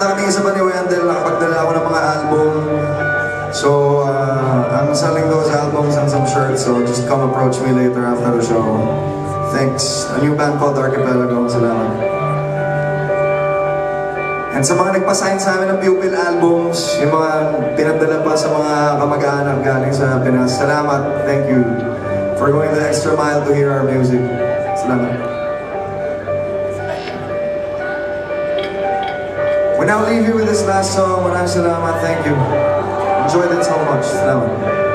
Kumanta kami isa pa ni Wendell, nakapagdala ako ng mga album. So, I'm selling those albums and some shirts, so just come approach me later after the show. Thanks. A new band called Archipelago. Salamat. And sa mga nagpa-sign sa amin ng Pupil albums, yung mga pinadala pa sa mga kamag-anak galing sa Pinas, salamat. Thank you for going the extra mile to hear our music. Salamat. We now leave you with this last song. Maraming salamat. Thank you. Enjoyed it so much. Salamat.